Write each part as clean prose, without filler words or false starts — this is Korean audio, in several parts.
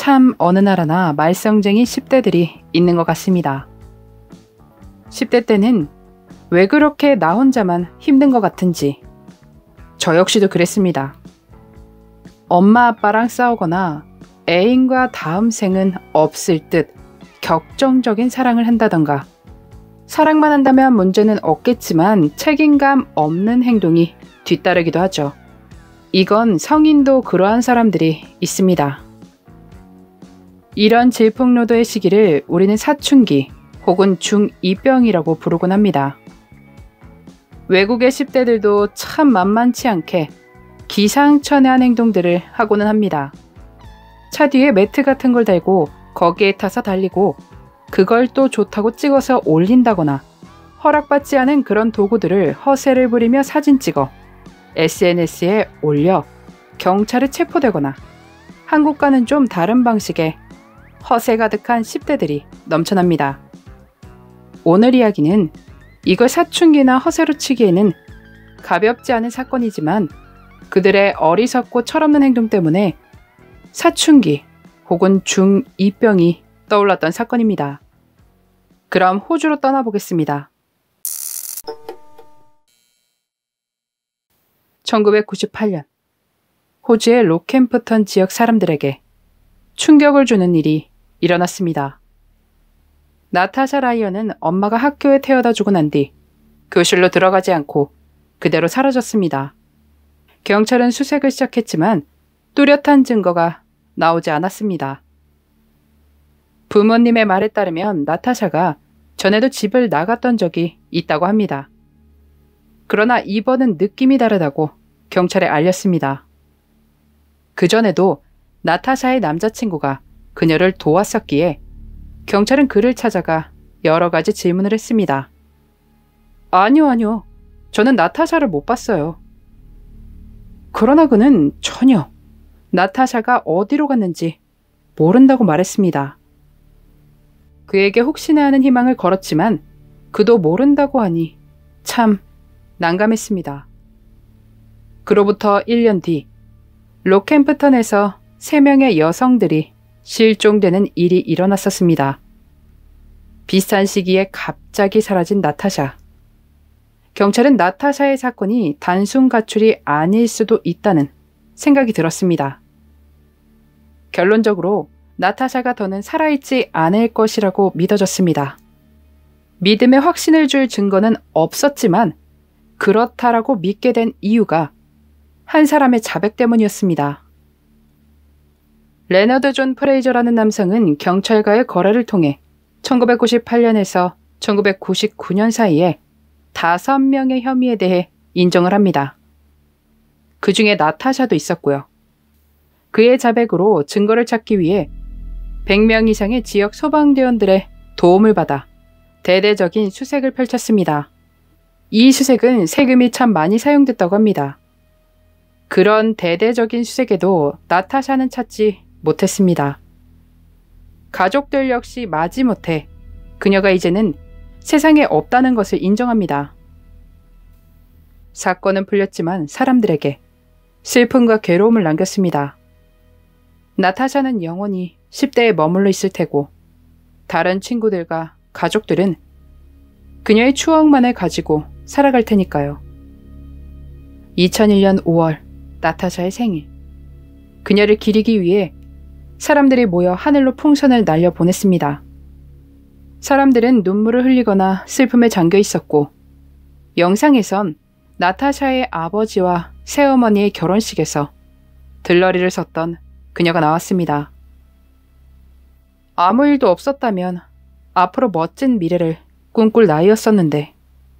참 어느 나라나 말썽쟁이 10대들이 있는 것 같습니다. 10대 때는 왜 그렇게 나 혼자만 힘든 것 같은지 저 역시도 그랬습니다. 엄마 아빠랑 싸우거나 애인과 다음 생은 없을 듯 격정적인 사랑을 한다던가 사랑만 한다면 문제는 없겠지만 책임감 없는 행동이 뒤따르기도 하죠. 이건 성인도 그러한 사람들이 있습니다. 이런 질풍노도의 시기를 우리는 사춘기 혹은 중2병이라고 부르곤 합니다. 외국의 10대들도 참 만만치 않게 기상천외한 행동들을 하고는 합니다. 차 뒤에 매트 같은 걸 달고 거기에 타서 달리고 그걸 또 좋다고 찍어서 올린다거나 허락받지 않은 그런 도구들을 허세를 부리며 사진 찍어 SNS에 올려 경찰에 체포되거나 한국과는 좀 다른 방식의 허세 가득한 10대들이 넘쳐납니다. 오늘 이야기는 이걸 사춘기나 허세로 치기에는 가볍지 않은 사건이지만 그들의 어리석고 철없는 행동 때문에 사춘기 혹은 중2병이 떠올랐던 사건입니다. 그럼 호주로 떠나보겠습니다. 1998년 호주의 로캠프턴 지역 사람들에게 충격을 주는 일이 일어났습니다. 나타샤 라이언은 엄마가 학교에 태워다 주고 난 뒤 교실로 들어가지 않고 그대로 사라졌습니다. 경찰은 수색을 시작했지만 뚜렷한 증거가 나오지 않았습니다. 부모님의 말에 따르면 나타샤가 전에도 집을 나갔던 적이 있다고 합니다. 그러나 이번은 느낌이 다르다고 경찰에 알렸습니다. 그전에도 나타샤의 남자친구가 그녀를 도왔었기에 경찰은 그를 찾아가 여러 가지 질문을 했습니다. 아니요. 저는 나타샤를 못 봤어요. 그러나 그는 전혀 나타샤가 어디로 갔는지 모른다고 말했습니다. 그에게 혹시나 하는 희망을 걸었지만 그도 모른다고 하니 참 난감했습니다. 그로부터 1년 뒤 로캠프턴에서 3명의 여성들이 실종되는 일이 일어났었습니다. 비슷한 시기에 갑자기 사라진 나타샤. 경찰은 나타샤의 사건이 단순 가출이 아닐 수도 있다는 생각이 들었습니다. 결론적으로 나타샤가 더는 살아있지 않을 것이라고 믿어졌습니다. 믿음에 확신을 줄 증거는 없었지만 그렇다라고 믿게 된 이유가 한 사람의 자백 때문이었습니다. 레너드 존 프레이저라는 남성은 경찰과의 거래를 통해 1998년에서 1999년 사이에 5명의 혐의에 대해 인정을 합니다. 그 중에 나타샤도 있었고요. 그의 자백으로 증거를 찾기 위해 100명 이상의 지역 소방대원들의 도움을 받아 대대적인 수색을 펼쳤습니다. 이 수색은 세금이 참 많이 사용됐다고 합니다. 그런 대대적인 수색에도 나타샤는 찾지 못했습니다. 가족들 역시 마지못해 그녀가 이제는 세상에 없다는 것을 인정합니다. 사건은 풀렸지만 사람들에게 슬픔과 괴로움을 남겼습니다. 나타샤는 영원히 10대에 머물러 있을 테고 다른 친구들과 가족들은 그녀의 추억만을 가지고 살아갈 테니까요. 2001년 5월 나타샤의 생일. 그녀를 기리기 위해 사람들이 모여 하늘로 풍선을 날려보냈습니다. 사람들은 눈물을 흘리거나 슬픔에 잠겨 있었고 영상에선 나타샤의 아버지와 새어머니의 결혼식에서 들러리를 섰던 그녀가 나왔습니다. 아무 일도 없었다면 앞으로 멋진 미래를 꿈꿀 나이였었는데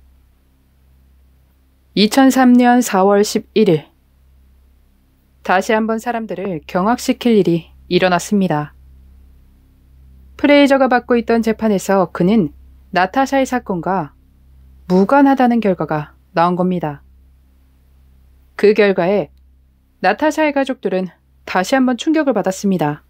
2003년 4월 11일 다시 한번 사람들을 경악시킬 일이 일어났습니다. 프레이저가 받고 있던 재판에서 그는 나타샤의 사건과 무관하다는 결과가 나온 겁니다. 그 결과에 나타샤의 가족들은 다시 한번 충격을 받았습니다.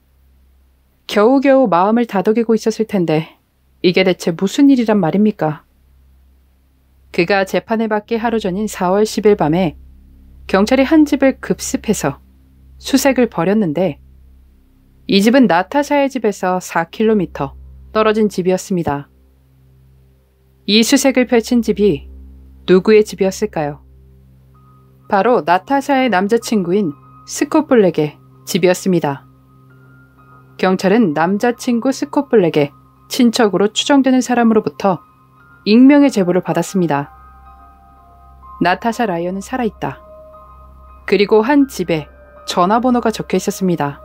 겨우겨우 마음을 다독이고 있었을 텐데 이게 대체 무슨 일이란 말입니까? 그가 재판을 받기 하루 전인 4월 10일 밤에 경찰이 한 집을 급습해서 수색을 벌였는데 이 집은 나타샤의 집에서 4km 떨어진 집이었습니다. 이 수색을 펼친 집이 누구의 집이었을까요? 바로 나타샤의 남자친구인 스콧 블랙의 집이었습니다. 경찰은 남자친구 스콧 블랙의 친척으로 추정되는 사람으로부터 익명의 제보를 받았습니다. 나타샤 라이언은 살아있다. 그리고 한 집에 전화번호가 적혀 있었습니다.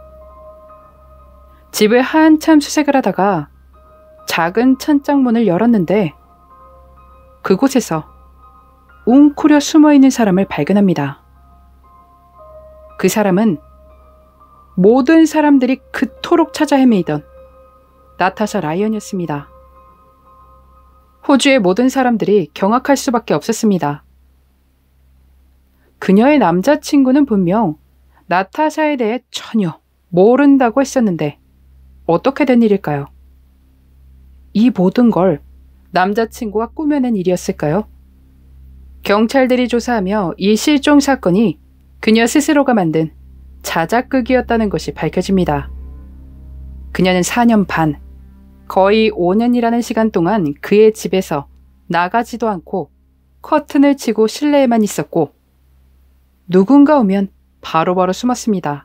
집을 한참 수색을 하다가 작은 천장문을 열었는데 그곳에서 웅크려 숨어있는 사람을 발견합니다. 그 사람은 모든 사람들이 그토록 찾아 헤매이던 나타샤 라이언이었습니다. 호주의 모든 사람들이 경악할 수밖에 없었습니다. 그녀의 남자친구는 분명 나타샤에 대해 전혀 모른다고 했었는데 어떻게 된 일일까요? 이 모든 걸 남자친구가 꾸며낸 일이었을까요? 경찰들이 조사하며 이 실종 사건이 그녀 스스로가 만든 자작극이었다는 것이 밝혀집니다. 그녀는 4년 반, 거의 5년이라는 시간 동안 그의 집에서 나가지도 않고 커튼을 치고 실내에만 있었고 누군가 오면 바로바로 숨었습니다.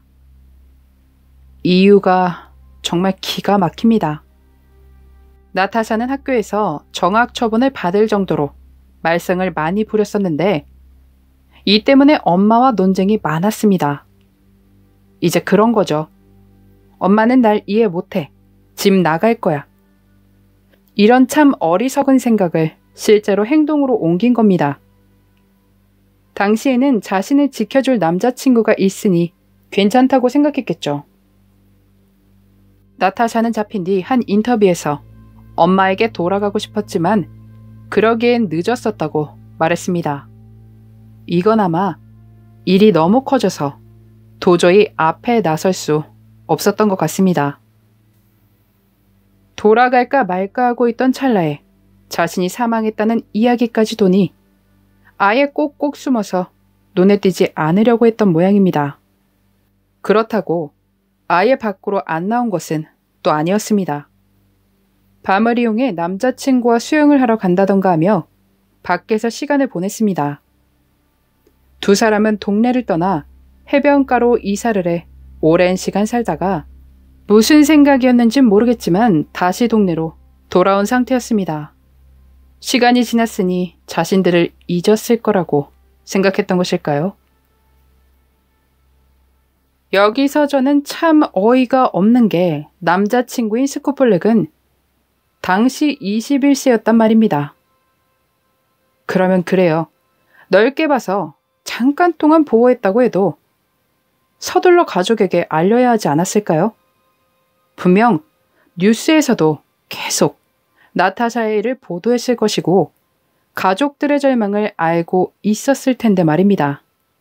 이유가 정말 기가 막힙니다. 나타샤는 학교에서 정학 처분을 받을 정도로 말썽을 많이 부렸었는데 이 때문에 엄마와 논쟁이 많았습니다. 이제 그런 거죠. 엄마는 날 이해 못해. 집 나갈 거야. 이런 참 어리석은 생각을 실제로 행동으로 옮긴 겁니다. 당시에는 자신을 지켜줄 남자친구가 있으니 괜찮다고 생각했겠죠. 나타샤는 잡힌 뒤 한 인터뷰에서 엄마에게 돌아가고 싶었지만 그러기엔 늦었었다고 말했습니다. 이건 아마 일이 너무 커져서 도저히 앞에 나설 수 없었던 것 같습니다. 돌아갈까 말까 하고 있던 찰나에 자신이 사망했다는 이야기까지 도니 아예 꼭꼭 숨어서 눈에 띄지 않으려고 했던 모양입니다. 그렇다고 아예 밖으로 안 나온 것은 또 아니었습니다. 밤을 이용해 남자친구와 수영을 하러 간다던가 하며 밖에서 시간을 보냈습니다. 두 사람은 동네를 떠나 해변가로 이사를 해 오랜 시간 살다가 무슨 생각이었는진 모르겠지만 다시 동네로 돌아온 상태였습니다. 시간이 지났으니 자신들을 잊었을 거라고 생각했던 것일까요? 여기서 저는 참 어이가 없는 게 남자친구인 스콧 블랙은 당시 21세였단 말입니다. 그러면 그래요. 넓게 봐서 잠깐 동안 보호했다고 해도 서둘러 가족에게 알려야 하지 않았을까요? 분명 뉴스에서도 계속 나타샤의 일을 보도했을 것이고 가족들의 절망을 알고 있었을 텐데 말입니다.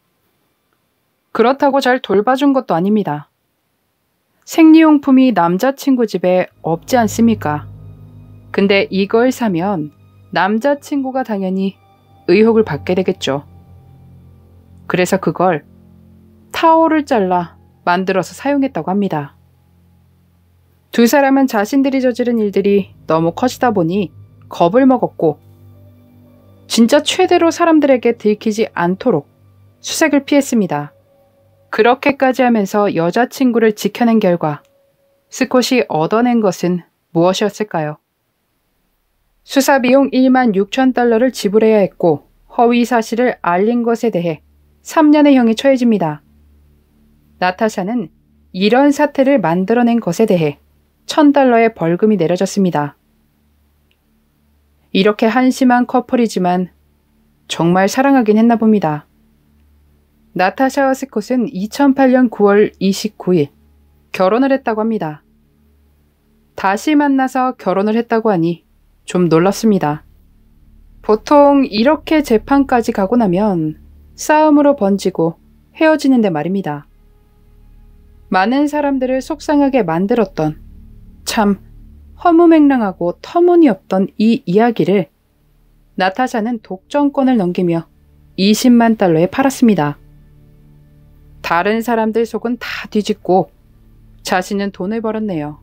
그렇다고 잘 돌봐준 것도 아닙니다. 생리용품이 남자친구 집에 없지 않습니까? 근데 이걸 사면 남자친구가 당연히 의혹을 받게 되겠죠. 그래서 그걸 타올을 잘라 만들어서 사용했다고 합니다. 두 사람은 자신들이 저지른 일들이 너무 커지다 보니 겁을 먹었고 진짜 최대로 사람들에게 들키지 않도록 수색을 피했습니다. 그렇게까지 하면서 여자친구를 지켜낸 결과 스콧이 얻어낸 것은 무엇이었을까요? 수사 비용 1만 6천 달러를 지불해야 했고 허위 사실을 알린 것에 대해 3년의 형이 처해집니다. 나타샤는 이런 사태를 만들어낸 것에 대해 $1,000의 벌금이 내려졌습니다. 이렇게 한심한 커플이지만 정말 사랑하긴 했나 봅니다. 나타샤와 스콧은 2008년 9월 29일 결혼을 했다고 합니다. 다시 만나서 결혼을 했다고 하니 좀 놀랍습니다. 보통 이렇게 재판까지 가고 나면 싸움으로 번지고 헤어지는데 말입니다. 많은 사람들을 속상하게 만들었던 참 허무맹랑하고 터무니없던 이 이야기를 나타샤는 독점권을 넘기며 20만 달러에 팔았습니다. 다른 사람들 속은 다 뒤집고 자신은 돈을 벌었네요.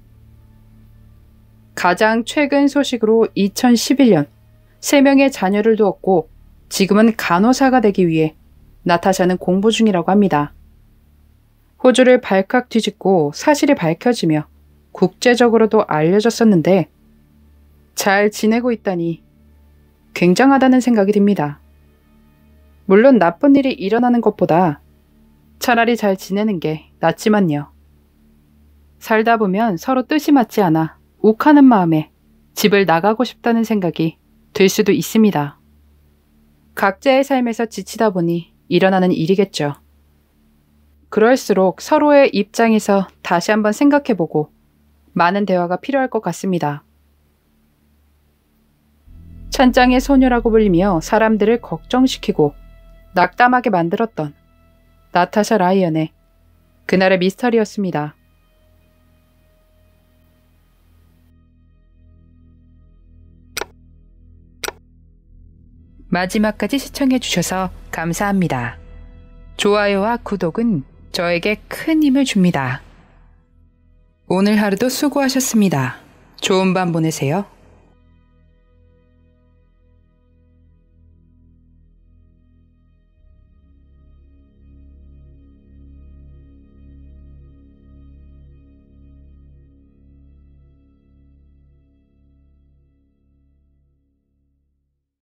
가장 최근 소식으로 2011년 3명의 자녀를 두었고 지금은 간호사가 되기 위해 나타샤는 공부 중이라고 합니다. 호주를 발칵 뒤집고 사실이 밝혀지며 국제적으로도 알려졌었는데 잘 지내고 있다니 굉장하다는 생각이 듭니다. 물론 나쁜 일이 일어나는 것보다 차라리 잘 지내는 게 낫지만요. 살다 보면 서로 뜻이 맞지 않아 욱하는 마음에 집을 나가고 싶다는 생각이 들 수도 있습니다. 각자의 삶에서 지치다 보니 일어나는 일이겠죠. 그럴수록 서로의 입장에서 다시 한번 생각해보고 많은 대화가 필요할 것 같습니다. 천장의 소녀라고 불리며 사람들을 걱정시키고 낙담하게 만들었던 나타샤 라이언의 그날의 미스터리였습니다. 마지막까지 시청해주셔서 감사합니다. 좋아요와 구독은 저에게 큰 힘을 줍니다. 오늘 하루도 수고하셨습니다. 좋은 밤 보내세요.